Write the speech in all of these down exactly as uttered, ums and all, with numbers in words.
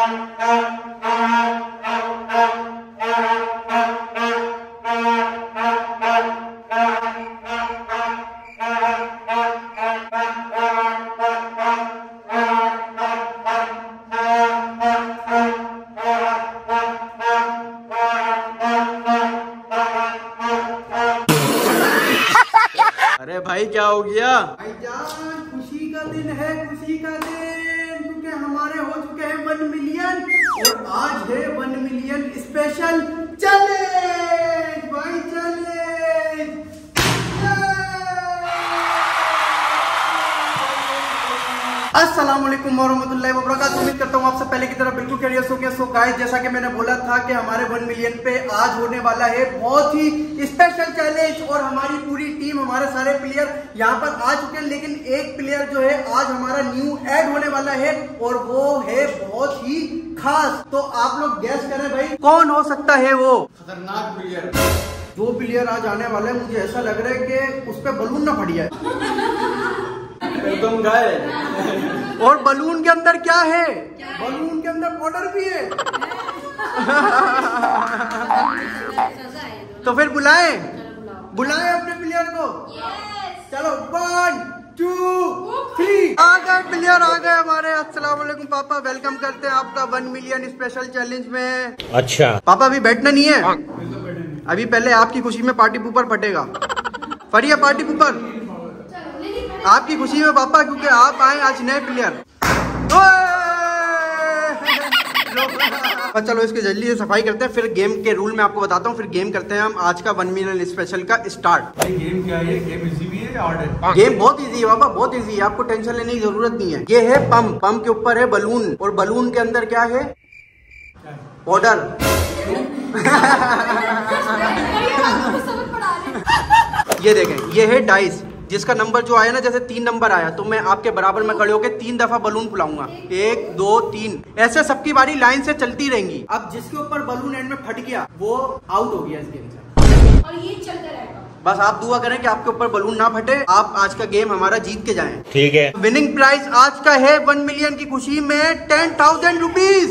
अरे भाई क्या हो गया? भाईजान खुशी का दिन है, खुशी का दिन, क्योंकि हमारे हो चुके हैं वन मिलियन और आज है वन मिलियन स्पेशल चैलेंज। भाई चैलेंज अस्सलाम वालेकुम वरहमतुल्लाहि वबरकातुहू। उम्मीद करता हूँ आप सब पहले की तरह बिल्कुल खैरियत हो गया। सो गाइस, जैसा कि मैंने बोला था कि हमारे वन मिलियन पे आज होने वाला है बहुत ही स्पेशल चैलेंज और हमारी पूरी टीम, हमारे सारे प्लेयर यहाँ पर आ चुके हैं। लेकिन एक प्लेयर जो है आज हमारा न्यू ऐड होने वाला है और वो है बहुत ही खास। तो आप लोग गैस करें भाई कौन हो सकता है वो खतरनाक प्लेयर। जो प्लेयर आज आने वाला है, मुझे ऐसा लग रहा है कि उस पर बलून ना फट जाए। तुम गए और बलून के अंदर क्या है? बलून के अंदर पाउडर भी है। तो फिर बुलाएं बुलाएं अपने प्लेयर को। चलो वन टू थ्री, आ गए प्लेयर, आ गए हमारे। अस्सलाम वालेकुम पापा, वेलकम करते हैं आपका वन मिलियन स्पेशल चैलेंज में। अच्छा पापा अभी बैठना नहीं है, अभी पहले आपकी खुशी में पार्टी पुपर फटेगा। फरिया पार्टी पुपर आपकी खुशी में पापा, क्योंकि आप आए आज नए प्लेयर। चलो इसकी जल्दी से सफाई करते हैं, फिर गेम के रूल मैं आपको बताता हूँ, फिर गेम करते हैं हम आज का वन मिलियन स्पेशल का स्टार्ट। भाई गेम क्या है? गेम इजी भी है या हार्ड है? गेम बहुत इजी है पापा, बहुत इजी है, आपको टेंशन लेने की जरूरत नहीं है। ये है पंप, पंप के ऊपर है बलून और बलून के अंदर क्या है? पाउडर। ये देखें, ये है डाइस, जिसका नंबर जो आया ना, जैसे तीन नंबर आया तो मैं आपके बराबर में खड़े होकर तीन दफा बलून फुलाऊंगा। एक दो तीन, ऐसे सबकी बारी लाइन से चलती रहेंगी। अब जिसके ऊपर बलून एंड में फट गया वो आउट हो गया इस गेम से, और ये चलता रहेगा। बस आप दुआ करें कि आपके ऊपर बलून ना फटे, आप आज का गेम हमारा जीत के जाएं। ठीक है। विनिंग प्राइस आज का है वन मिलियन की खुशी में ten thousand rupees.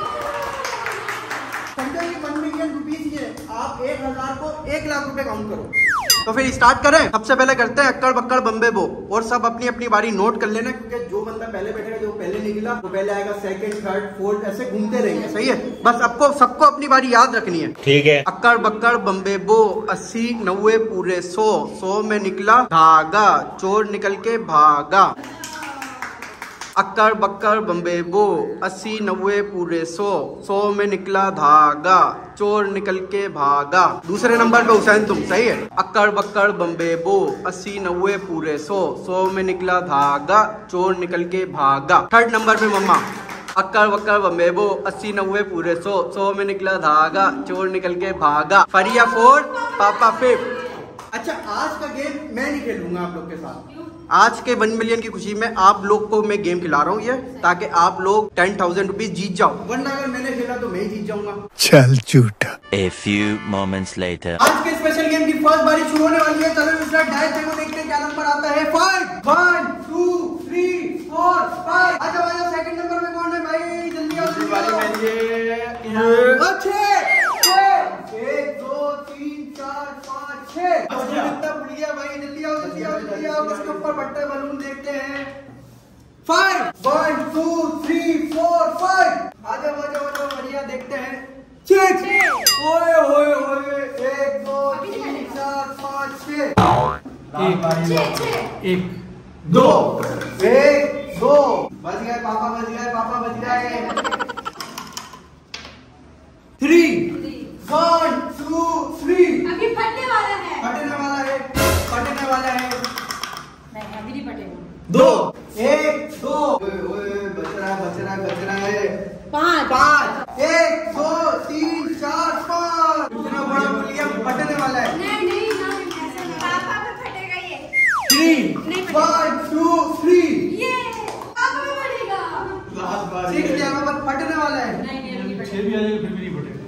One million rupees ये आप एक हजार को एक लाख रुपए काउंट करो। तो फिर स्टार्ट करें। सबसे पहले करते हैं अक्कड़ बक्कड़ बम्बे बो, और सब अपनी अपनी बारी नोट कर लेना, क्योंकि जो बंदा पहले बैठेगा, जो पहले निकला वो पहले आएगा, सेकंड थर्ड फोर्थ ऐसे घूमते रहेंगे। सही है, बस आपको सबको अपनी बारी याद रखनी है। ठीक है। अक्कड़ बक्कड़ बम्बे बो, अस्सी नब्बे पूरे सौ, सौ में निकला धागा, चोर निकल के भागा। अक्कड़ बक्कड़ बम्बे बो, अस्सी नब्बे पूरे सौ, सौ में निकला धागा, चोर निकल के भागा। दूसरे नंबर पे हुसैन तुम, सही है। अक्कड़ बक्कड़ बम्बे बो, अस्सी नब्बे पूरे सौ, सौ में निकला धागा, चोर निकल के भागा। थर्ड नंबर पे मम्मा, अक्कड़ बक्कड़ बम्बे बो, अस्सी नब्बे पूरे सौ, सौ में निकला धागा, चोर निकल के भागा। फरिया फोर्थ, पापा फिफ्थ। अच्छा, आज का गेम मैं नहीं खेलूंगा आप लोग के साथ। आज के वन मिलियन की खुशी में आप लोग को मैं गेम खिला रहा हूँ ये, ताकि आप लोग टेन थाउजेंड रुपीज जीत जाओ, वरना अगर मैंने खेला तो मैं ही जीत जाऊंगा। चल झूठा। A few moments later. आज के स्पेशल गेम की फर्स्ट बारी शुरू होने वाली है। चलो स्टार्ट, डायरेक्ट देखो, देखते हैं क्या नंबर आता है। Five, one two three four five. अच्छा भाई, सेकंड नंबर में कौन है भाई? जल्दी आओ, जल्दी आओ। अच्छे एक दो तीन चार पाँच छह, कितना बढ़िया भाई। जल्दी आओ, जल्दी आओ, जल्दी आओ, उसके ऊपर बट्टे बलून देखते हैं। Five, one two three four five. आ जाओ आ जाओ आ जाओ, बढ़िया देखते हैं। छह, ओए ओए ओए, एक दो तीन चार पाँच छह, एक दो, एक दो, बच गए पापा, बच गए पापा, बच गए। थ्री, वन टू थ्री, अभी फटने वाला है, फटने वाला है, फटने वाला है। नहीं अभी नहीं फटेगा। दो, एक दो, ओए ओए, बच रहा है, बच रहा है, बच रहा है। पाँच, पाँच, एक दो तीन चार पाँच। इतना बड़ा बुलिया फटने वाला है। नहीं नहीं नहीं, ऐसे पापा पे फटेगा ये। थ्री, वन टू थ्री, ये पापा पे फटेगा। सिक्स यहाँ पर फटने वाला है। नहीं नहीं अभी नहीं छह भी आ जाएगा फिर भी नहीं फटेगा।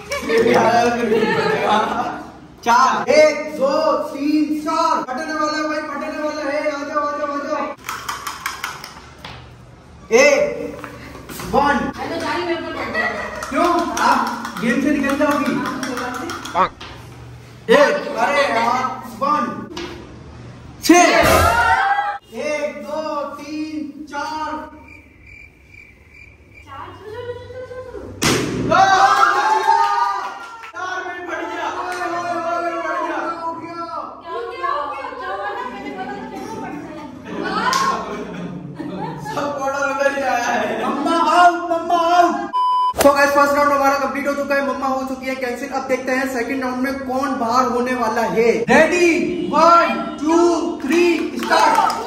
चार, एक दो तीन चार, फटने वाला है भाई, फटने वाला है। आ जाओ आ जाओ आ जाओ। एक, वन, फटेगा। क्यों आप गेम से निकल जाओगी? एक, अरे यार, वन, छह, एक, दो, तीन, चार, तो गाइस फर्स्ट राउंड हमारा कंप्लीट हो चुका है, मम्मा हो चुकी है कैंसिल। अब देखते हैं सेकंड राउंड में कौन बाहर होने वाला है। Ready, one two three start.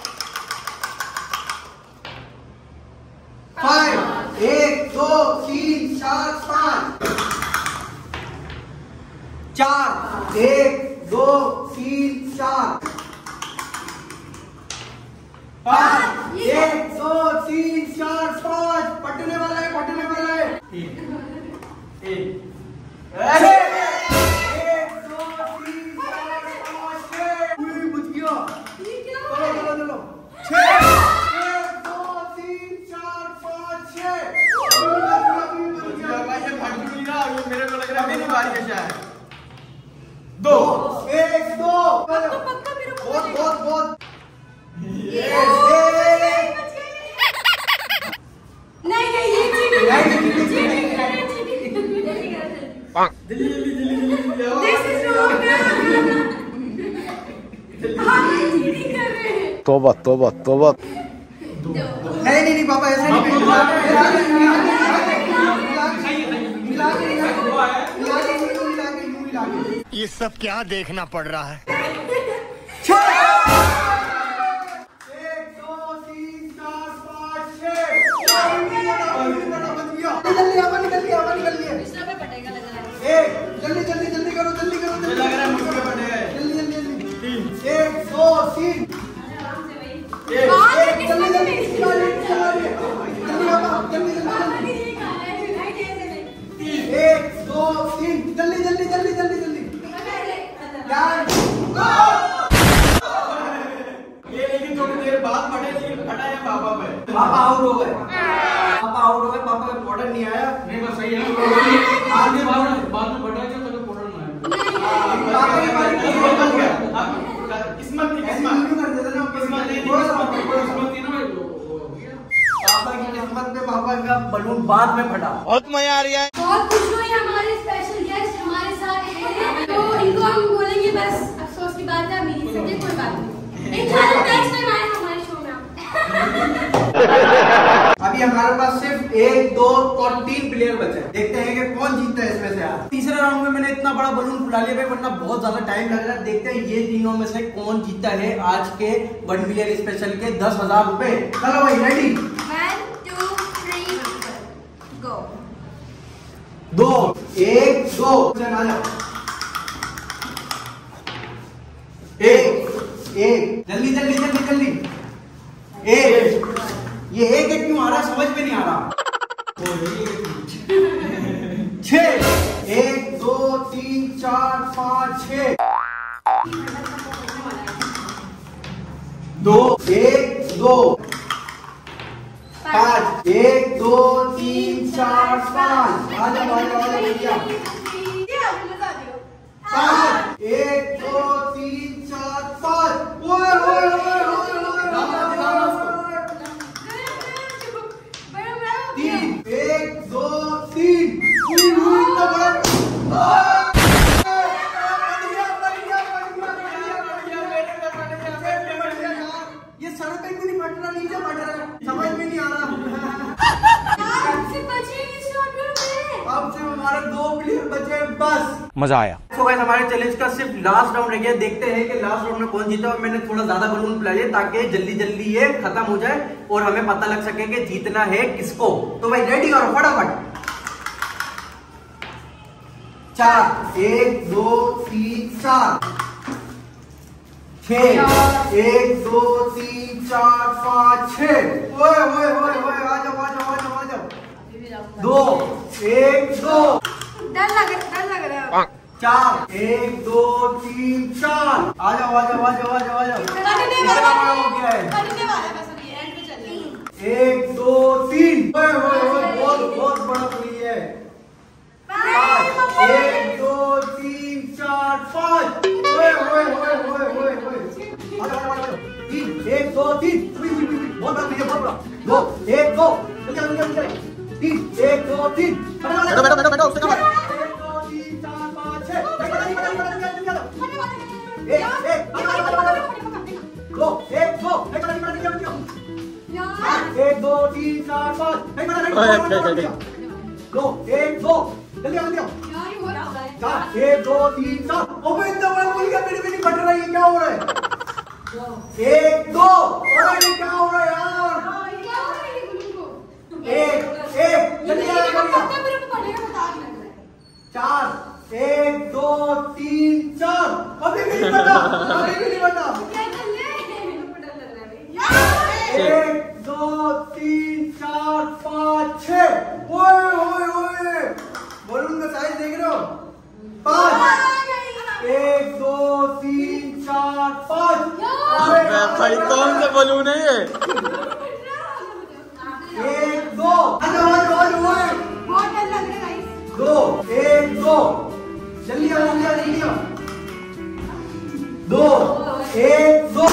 Five, एक दो तीन चार पाँच, चार, एक दो तीन चार, पाँच, एक दो तीन चार पाँच, पटने वाला है, पटने वाला है। एक, एक, एक दो तीन चार पाँच छह, बुझ गया। चलो चलो चलो, छह, एक दो तीन चार पाँच छह, मेरे को लग रहा है मेरी बारी है शायद। दो, एक दो, बहुत बहुत बहुत, नहीं नहीं ये चीटिंग नहीं, चीटिंग जल्दी जल्दी जल्दी जल्दी आओ। This is wrong. हम चीटिंग कर रहे हैं। तौबा तौबा तौबा। नहीं नहीं नहीं पापा ऐसे नहीं, मिला के मिला के मिला के मिला के। ये सब क्या देखना पड़ रहा है? एक दो तीन चार पाँच छह, जल्दी हवा निकल लिया, हवा निकल लिया। एक, जल्दी जल्दी जल्दी करो, जल्दी करो, जल्दी लग रहा है मुझे पड़े हैं। जल्दी जल्दी जल्दी। एक दो तीन, एक, एक, जल्दी जल्दी जल्दी जल्दी जल्दी, एक दो तीन, जल्दी जल्दी जल्दी जल्दी जल्दी। ये लेकिन थोड़ी देर बाद फटे, लेकिन फटा है पापा पे। पापा आउट हो गए, पापा आउट हो गए, पापा का ऑर्डर नहीं आया। नहीं बस सही है। आगे बाद में बाद में बढ़ा के तब पढ़ना है। पापा की बारी किस्मत बन गया। अब किस्मत की किस्मत कर देते ना, किस्मत नहीं, किस्मत थी ना वो पापा की किस्मत में पापा का बलून बाद में फटा। बहुत मजा आ रहा है। बहुत खुश हुई हमारे स्पेशल गेस्ट हमारे साथ हैं, तो इनको हम बोलेंगे बस अफसोस की बात है, मेरी सब्जेक्ट कोई बात नहीं। इंशाल्लाह नेक्स्ट टाइम आए हमारे शो में। अभी हमारे पास सिर्फ एक दो और तीन प्लेयर बचे हैं। देखते हैं कि कौन जीतता है इसमें से आज। तीसरे राउंड में मैंने इतना बड़ा बलून फुला लिया भाई, वरना बहुत ज्यादा टाइम लग रहा है। देखते हैं ये तीनों में से कौन जीतता है आज के वन मिलियन स्पेशल के दस हजार रुपए। चलो भाई ready, one two three go. दो, एक दो, चल आ जाओ। एक, एक, जल्दी जल्दी जल्दी जल्दी। एक, ये एक एक क्यों आ रहा है समझ में नहीं आ रहा। छह, एक दो तीन चार पाँच छह, दो, एक दो, पाँच, एक दो तीन चार पाँच, आ जाओ आ जाओ आ जाओ भैया। पाँच, एक दो तीन चार पाँच, ओए ओए ओए ओए तीन, एक दो तीन, इतना बड़ा ये सड़क पे क्यों नहीं फट रहा, नीचे फट रहा है, समझ में नहीं आ रहा। अब सिर्फ हमारे दो प्लेयर बचे बस। मजा आया। तो गाइस हमारे चैलेंज का सिर्फ लास्ट राउंड रह गया। देखते हैं कि लास्ट राउंड में कौन जीता। और मैंने थोड़ा ज्यादा बलून फुलाए ताकि जल्दी जल्दी ये खत्म हो जाए और हमें पता लग सके कि जीतना है किसको। तो भाई रेडी करो फटाफट। चार, एक दो तीन चार, छह, एक दो तीन चार पाँच छह, ओए ओए ओए ओए आ जाओ आ जाओ आ जाओ आ जाओ। दो, एक दो, डर लग डर लग रहा है। चार, एक दो तीन चार, आ जाओ आ जाओ आ जाओ आ जाओ आ जाओ। कितना बड़ा हो गया है? एक दो तीन, ओए ओए ओए बहुत बहुत बड़ा एक दो तीन चार पाँच। ओए ओए ओए ओए ओए ओए। आजा आजा आजा। तीन एक दो तीन। बहुत बड़ा भैया बहुत बड़ा। दो एक दो। जल्दी जल्दी जल्दी। तीन एक दो तीन। बैठो बैठो बैठो बैठो उससे कवर। एक दो तीन चार पाँच छह। बैठो बैठो बैठो बैठो बैठो। एक एक दो एक दो। बैठो बैठो बैठो बैठो। एक दो तीन चार पाँच। बैठो बैठो बैठो। दो एक दो। जल्दी जल्दी चार एक दो तीन चार। ओबे इतना बड़ा बोल गया मेरी मेरी फट रही है क्या हो रहा है। एक दो। अरे ये क्या हो रहा है यार। एक एक जल्दी जल्दी चार एक दो तीन चार। अभी भी नहीं बटा अभी भी नहीं बटा। एक दो तीन चार पाँच छह। ओए ओए ओए बलून का साइज देख रहे हो। पाँच एक दो तीन चार पाँच। भाई कौन सा बलून है ये? एक दो दो एक दो। जल्दी आओ जल्दी आओ जल्दी आओ। दो एक दो।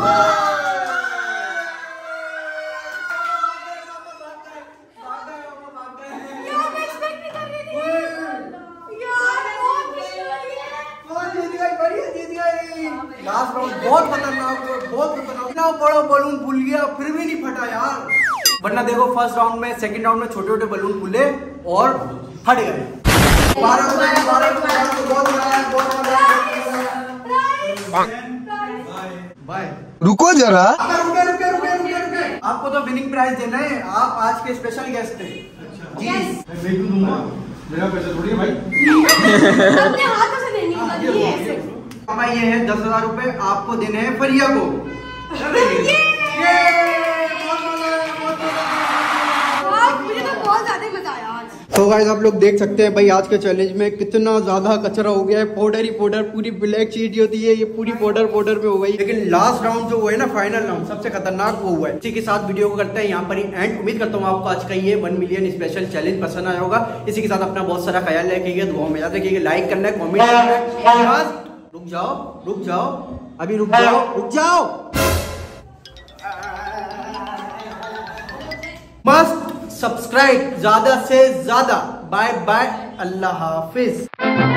लास्ट राउंड बहुत खतरनाक हुआ, बहुत खतरनाक। इतना बड़ा बलून भूल गया फिर भी नहीं फटा यार। वरना देखो फर्स्ट राउंड में सेकंड राउंड में छोटे छोटे बलून खुले और फट गए। बारह को बारह को बहुत बहुत बाय। रुको जरा। रुके रुके रुके रुके रुके। आपको तो विनिंग प्राइज देना है। आप आज के स्पेशल गेस्ट थे जी। मैं क्यों दूंगा? मेरा पैसा थोड़ी है भाई। अपने हाथों से देंगे ये ऐसे। हमारे ये है दस हजार रूपए आपको देने हैं फरिया को। मुझे तो बहुत ज्यादा मजा आया आज। तो गाइस आप लोग देख सकते हैं भाई आज के चैलेंज में कितना ज्यादा कचरा हो गया है। पाउडर ही पाउडर, पूरी ब्लैक शीट होती है ये पूरी पाउडर पाउडर में हो गई। लेकिन लास्ट राउंड जो हुआ है ना, फाइनल राउंड सबसे खतरनाक वो हुआ है। इसी के साथ वीडियो को करते हैं यहाँ पर ही एंड। उम्मीद करता हूँ आपको आज का ये वन मिलियन स्पेशल चैलेंज पसंद आया होगा। इसी के साथ अपना बहुत सारा ख्याल रखिएगा, दुआओं में याद रखिएगा, लाइक करना है, कॉमेंट करना है। रुक जाओ रुक जाओ अभी रुक जाओ रुक जाओ। मस्त सब्सक्राइब ज्यादा से ज्यादा। बाय बाय, अल्लाह हाफिज।